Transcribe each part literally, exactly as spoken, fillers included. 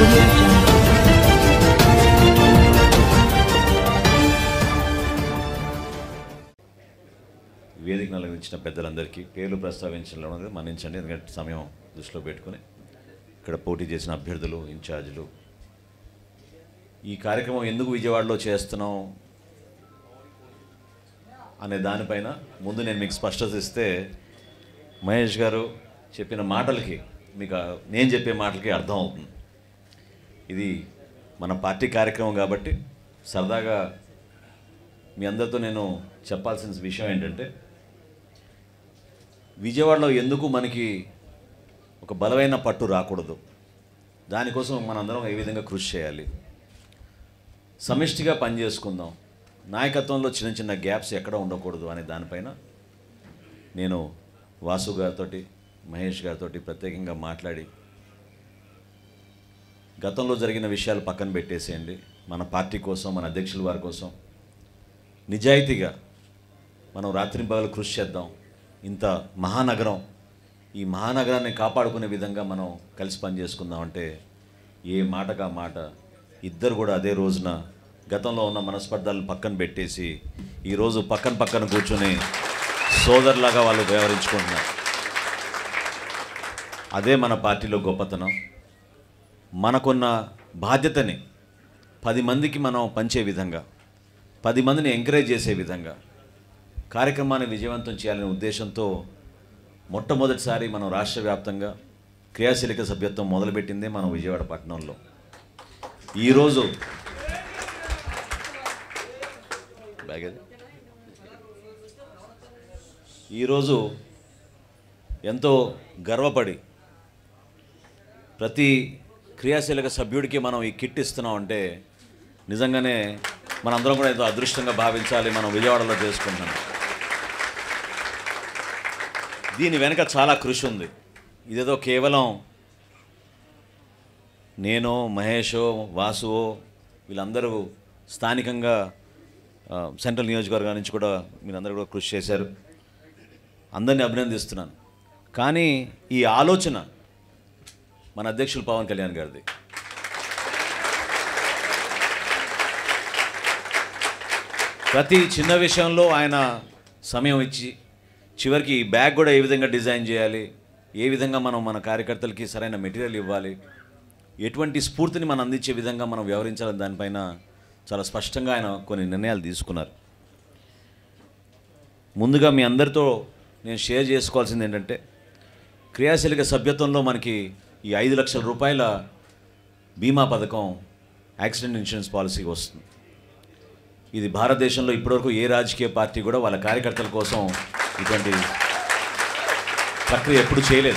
audio jungle. వేదికను అలంకరించిన పెద్దలందరికీ పేర్లు ప్రస్తావించడం అనేది మన్నించండి, ఎందుకంటే సమయం దృష్టిలో పెట్టుకుని ఇక్కడ పోటీ చేసిన అభ్యర్థులు, ఇన్ఛార్జీలు, ఈ కార్యక్రమం ఎందుకు విజయవాడలో చేస్తున్నాం అనే దానిపైన ముందు నేను మీకు స్పష్టత ఇస్తే మహేష్ గారు చెప్పిన మాటలకి మీకు నేను చెప్పే మాటలకి అర్థం అవుతుంది. ఇది మన పార్టీ కార్యక్రమం కాబట్టి సరదాగా మీ అందరితో నేను చెప్పాల్సిన విషయం ఏంటంటే, విజయవాడలో ఎందుకు మనకి ఒక బలమైన పట్టు రాకూడదు, దానికోసం మనందరం ఏ విధంగా కృషి చేయాలి, సమిష్టిగా పనిచేసుకుందాం, నాయకత్వంలో చిన్న చిన్న గ్యాప్స్ ఎక్కడ ఉండకూడదు అనే దానిపైన నేను వాసు గారితో, మహేష్ గారితో ప్రత్యేకంగా మాట్లాడి, గతంలో జరిగిన విషయాలు పక్కన పెట్టేసేయండి, మన పార్టీ కోసం, మన అధ్యక్షుల వారి కోసం నిజాయితీగా మనం రాత్రింపగలు కృషి చేద్దాం. ఇంత మహానగరం, ఈ మహానగరాన్ని కాపాడుకునే విధంగా మనం కలిసి పనిచేసుకుందాం అంటే ఏ మాటగా మాట ఇద్దరు కూడా అదే రోజున గతంలో ఉన్న మనస్పర్ధలను పక్కన పెట్టేసి ఈరోజు పక్కన పక్కన కూర్చొని సోదరులాగా వాళ్ళు వ్యవహరించుకుంటున్నారు. అదే మన పార్టీలో గొప్పతనం. మనకున్న బాధ్యతని పది మందికి మనం పంచే విధంగా, పది మందిని ఎంకరేజ్ చేసే విధంగా కార్యక్రమాన్ని విజయవంతం చేయాలనే ఉద్దేశంతో మొట్టమొదటిసారి మనం రాష్ట్ర వ్యాప్తంగా క్రియాశీలక సభ్యత్వం మొదలుపెట్టిందే మనం విజయవాడ పట్టణంలో. ఈరోజు ఈరోజు ఎంతో గర్వపడి ప్రతి క్రియాశీలక సభ్యుడికి మనం ఈ కిట్ ఇస్తున్నాం అంటే నిజంగానే మనందరం కూడా ఎంతో అదృష్టంగా భావించాలి. మనం విజయవాడలో చేసుకుంటున్నాం. దీని వెనక చాలా కృషి ఉంది. ఇదేదో కేవలం నేను, మహేషో, వాసువో వీళ్ళందరూ స్థానికంగా సెంట్రల్ నియోజకవర్గం నుంచి కూడా మీరందరూ కూడా కృషి చేశారు, అందరినీ అభినందిస్తున్నాను. కానీ ఈ ఆలోచన మన అధ్యక్షులు పవన్ కళ్యాణ్ గారిది. ప్రతి చిన్న విషయంలో ఆయన సమయం ఇచ్చి చివరికి ఈ బ్యాగ్ కూడా ఏ విధంగా డిజైన్ చేయాలి, ఏ విధంగా మనం మన కార్యకర్తలకి సరైన మెటీరియల్ ఇవ్వాలి, ఎటువంటి స్ఫూర్తిని మనం అందించే విధంగా మనం వ్యవహరించాలని దానిపైన చాలా స్పష్టంగా ఆయన కొన్ని నిర్ణయాలు తీసుకున్నారు. ముందుగా మీ అందరితో నేను షేర్ చేసుకోవాల్సింది ఏంటంటే, క్రియాశీలక సభ్యత్వంలో మనకి ఈ ఐదు లక్షల రూపాయల బీమా పథకం యాక్సిడెంట్ ఇన్సూరెన్స్ పాలసీకి వస్తుంది. ఇది భారతదేశంలో ఇప్పటివరకు ఏ రాజకీయ పార్టీ కూడా వాళ్ళ కార్యకర్తల కోసం ఇటువంటి ప్రక్రియ ఎప్పుడు చేయలేదు.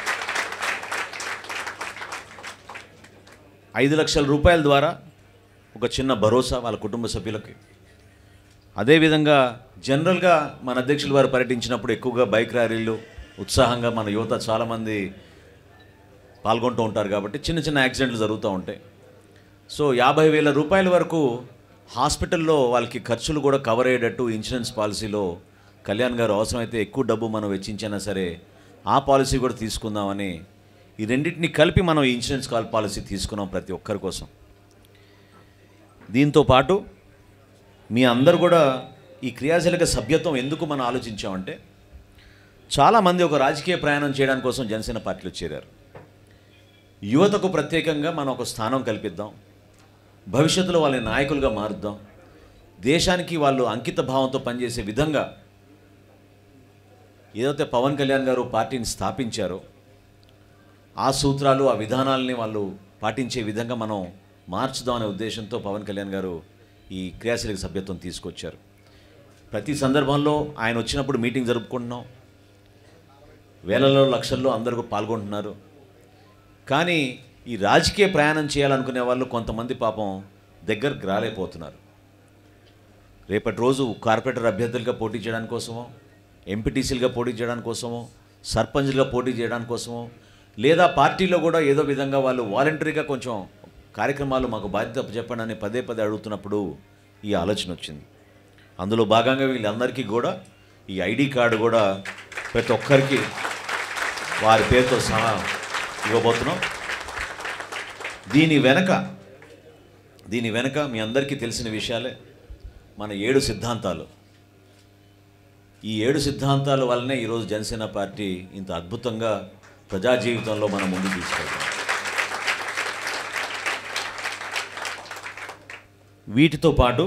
ఐదు లక్షల రూపాయల ద్వారా ఒక చిన్న భరోసా వాళ్ళ కుటుంబ సభ్యులకి. అదేవిధంగా జనరల్గా మన అధ్యక్షుల వారు పర్యటించినప్పుడు ఎక్కువగా బైక్ ర్యాలీలు, ఉత్సాహంగా మన యువత చాలామంది పాల్గొంటూ ఉంటారు కాబట్టి చిన్న చిన్న యాక్సిడెంట్లు జరుగుతూ ఉంటాయి. సో యాభై వేల రూపాయల వరకు హాస్పిటల్లో వాళ్ళకి ఖర్చులు కూడా కవర్ అయ్యేటట్టు ఇన్సూరెన్స్ పాలసీలో కళ్యాణ్ గారు అవసరమైతే ఎక్కువ డబ్బు మనం వెచ్చించినా సరే ఆ పాలసీ కూడా తీసుకుందామని ఈ రెండింటిని కలిపి మనం ఈ ఇన్సూరెన్స్ కాల్ పాలసీ తీసుకున్నాం ప్రతి ఒక్కరి కోసం. దీంతో పాటు మీ అందరూ కూడా ఈ క్రియాశీలక సభ్యత్వం ఎందుకు మనం ఆలోచించామంటే, చాలామంది ఒక రాజకీయ ప్రయాణం చేయడానికి కోసం జనసేన పార్టీలో చేరారు. యువతకు ప్రత్యేకంగా మనం ఒక స్థానం కల్పిద్దాం, భవిష్యత్తులో వాళ్ళని నాయకులుగా మారుద్దాం, దేశానికి వాళ్ళు అంకిత భావంతో పనిచేసే విధంగా ఏదైతే పవన్ కళ్యాణ్ గారు పార్టీని స్థాపించారో ఆ సూత్రాలు, ఆ విధానాలని వాళ్ళు పాటించే విధంగా మనం మార్చుదాం అనే ఉద్దేశంతో పవన్ కళ్యాణ్ గారు ఈ క్రియాశీలక సభ్యత్వం తీసుకొచ్చారు. ప్రతి సందర్భంలో ఆయన వచ్చినప్పుడు మీటింగ్ జరుపుకుంటున్నాం, వేలలో లక్షల్లో అందరూ పాల్గొంటున్నారు. కానీ ఈ రాజకీయ ప్రయాణం చేయాలనుకునే వాళ్ళు కొంతమంది పాపం దగ్గరకు రాలేకపోతున్నారు. రేపటి రోజు కార్పొరేటర్ అభ్యర్థులుగా పోటీ చేయడానికి కోసమో, ఎంపీటీసీలుగా పోటీ చేయడానికి కోసమో, సర్పంచ్లుగా పోటీ చేయడానికి కోసమో, లేదా పార్టీలో కూడా ఏదో విధంగా వాళ్ళు వాలంటరీగా కొంచెం కార్యక్రమాలు మాకు బాధ్యత చెప్పండి అని పదే పదే అడుగుతున్నప్పుడు ఈ ఆలోచన వచ్చింది. అందులో భాగంగా వీళ్ళందరికీ కూడా ఈ ఐడి కార్డు కూడా ప్రతి ఒక్కరికి వారి పేరుతో సహా ఇవ్వబోతున్నాం. దీని వెనక దీని వెనక మీ అందరికీ తెలిసిన విషయాలే, మన ఏడు సిద్ధాంతాలు. ఈ ఏడు సిద్ధాంతాల వల్లనే ఈరోజు జనసేన పార్టీ ఇంత అద్భుతంగా ప్రజా జీవితంలో మనం ముందుకు తీసుకెళ్తాం. వీటితో పాటు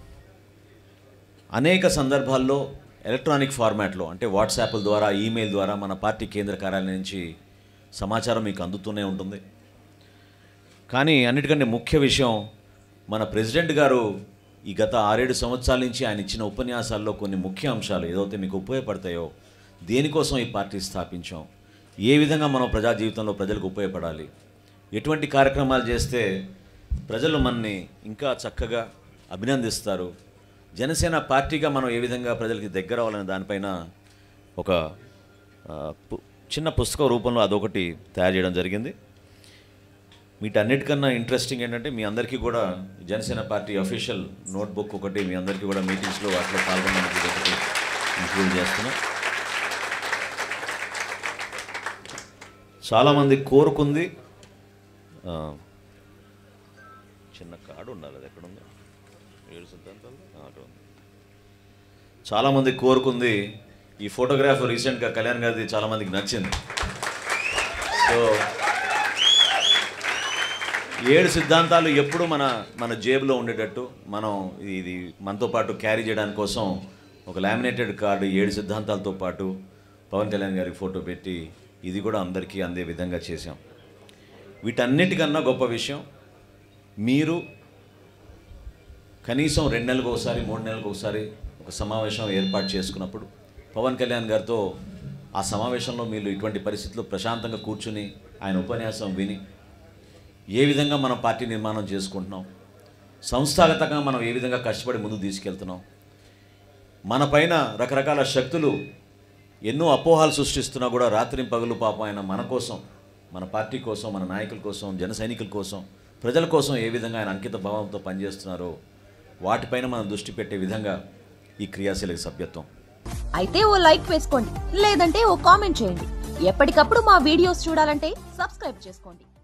అనేక సందర్భాల్లో ఎలక్ట్రానిక్ ఫార్మాట్లో, అంటే వాట్సాప్ల ద్వారా, ఈమెయిల్ ద్వారా మన పార్టీ కేంద్ర కార్యాలయం నుంచి సమాచారం మీకు అందుతూనే ఉంటుంది. కానీ అన్నిటికంటే ముఖ్య విషయం, మన ప్రెసిడెంట్ గారు ఈ గత ఆరేడు సంవత్సరాల నుంచి ఆయన ఇచ్చిన ఉపన్యాసాల్లో కొన్ని ముఖ్య అంశాలు ఏదైతే మీకు ఉపయోగపడతాయో, దేనికోసం ఈ పార్టీ స్థాపించాం, ఏ విధంగా మనం ప్రజా జీవితంలో ప్రజలకు ఉపయోగపడాలి, ఎటువంటి కార్యక్రమాలు చేస్తే ప్రజలు మనని ఇంకా చక్కగా అభినందిస్తారు, జనసేన పార్టీగా మనం ఏ విధంగా ప్రజలకి దగ్గర అవ్వాలనే దానిపైన ఒక చిన్న పుస్తక రూపంలో అదొకటి తయారు చేయడం జరిగింది. వీటన్నిటికన్నా ఇంట్రెస్టింగ్ ఏంటంటే, మీ అందరికీ కూడా జనసేన పార్టీ అఫీషియల్ నోట్బుక్ ఒకటి మీ అందరికీ కూడా మీటింగ్స్లో వాటిలో పాల్గొనడానికి ఒకటి ఇంక్లూడ్ చేస్తున్నాం. చాలామంది కోరుకుంది, చిన్న కార్డు ఉండాలి, అది ఎక్కడ ఉంది, ఏడు సిద్ధాంతాలు అక్కడ ఉంది. చాలామంది కోరుకుంది ఈ ఫోటోగ్రాఫ్ రీసెంట్గా కళ్యాణ్ గారిది చాలామందికి నచ్చింది. సో ఏడు సిద్ధాంతాలు ఎప్పుడు మన మన జేబులో ఉండేటట్టు మనం ఇది మనతో పాటు క్యారీ చేయడానికి కోసం ఒక లామినేటెడ్ కార్డు ఏడు సిద్ధాంతాలతో పాటు పవన్ కళ్యాణ్ గారికి ఫోటో పెట్టి ఇది కూడా అందరికీ అందే విధంగా చేశాం. వీటన్నిటికన్నా గొప్ప విషయం, మీరు కనీసం రెండు నెలలకు ఒకసారి, మూడు నెలలకు ఒకసారి ఒక సమావేశం ఏర్పాటు చేసుకున్నప్పుడు పవన్ కళ్యాణ్ గారితో ఆ సమావేశంలో మీరు ఇటువంటి పరిస్థితుల్లో ప్రశాంతంగా కూర్చుని ఆయన ఉపన్యాసం విని ఏ విధంగా మనం పార్టీ నిర్మాణం చేసుకుంటున్నాం, సంస్థాగతంగా మనం ఏ విధంగా కష్టపడి ముందుకు తీసుకెళ్తున్నాం, మన పైన రకరకాల శక్తులు ఎన్నో అపోహాలు సృష్టిస్తున్నా కూడా రాత్రి పగలు పాపం ఆయన మన కోసం, మన పార్టీ కోసం, మన నాయకుల కోసం, జన సైనికుల కోసం, ప్రజల కోసం ఏ విధంగా ఆయన అంకిత భావంతో పనిచేస్తున్నారో వాటిపైన మనం దృష్టి పెట్టే విధంగా ఈ క్రియాశీలక సభ్యత్వం. అయితే ఓ లైక్ వేసుకోండి, లేదంటే ఓ కామెంట్ చేయండి. ఎప్పటికప్పుడు మా వీడియోస్ చూడాలంటే సబ్స్క్రైబ్ చేసుకోండి.